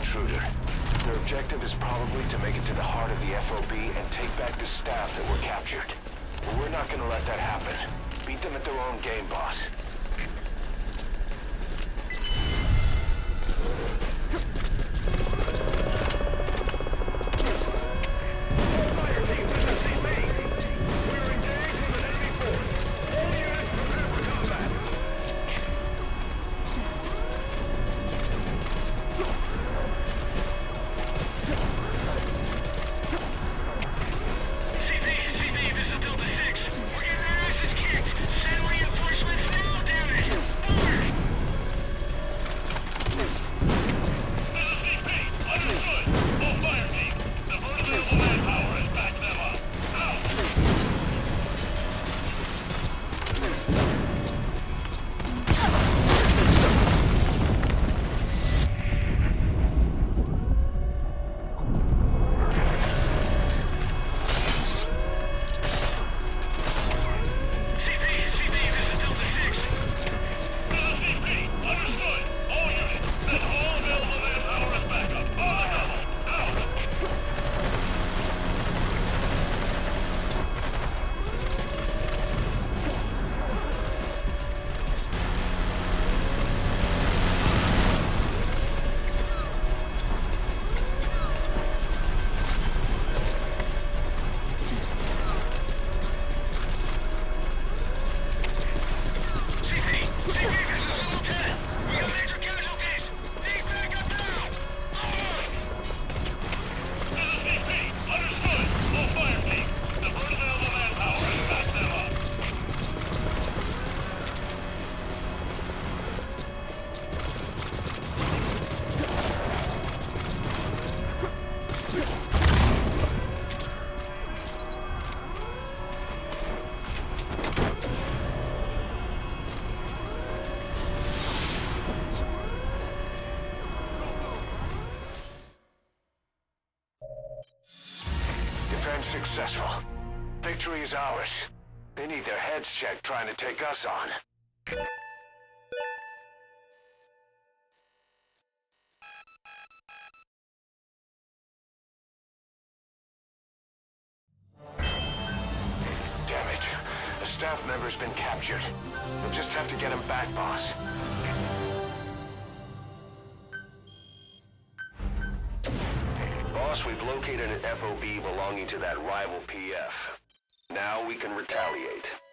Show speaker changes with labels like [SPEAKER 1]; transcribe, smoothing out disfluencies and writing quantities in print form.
[SPEAKER 1] intruder. Their objective is probably to make it to the heart of the FOB and take back the staff that were captured. But we're not gonna let that happen. Beat them at their own game, boss. Successful. Victory is ours. They need their heads checked trying to take us on. Damn it. A staff member's been captured. We'll just have to get him back, boss. Boss, we've located an FOB belonging to that rival PF. Now we can retaliate.